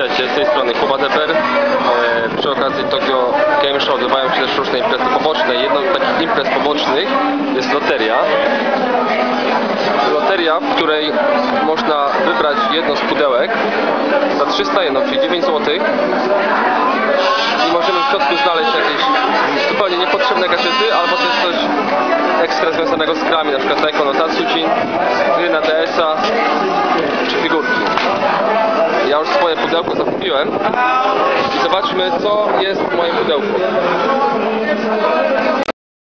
Witajcie, z tej strony Kuba Deper. Przy okazji Tokyo Game Show odbywają się też różne imprezy poboczne. Jedną z takich imprez pobocznych jest loteria. Loteria, w której można wybrać jedno z pudełek za 300 jenów, czyli 9 zł. I możemy w środku znaleźć jakieś zupełnie niepotrzebne gadżety, albo też coś ekstra związanego z grami, na przykład Taiko no Tatsujin, gry na DS-a czy figurki. Ja już swoje pudełko zakupiłem i zobaczmy, co jest w moim pudełku.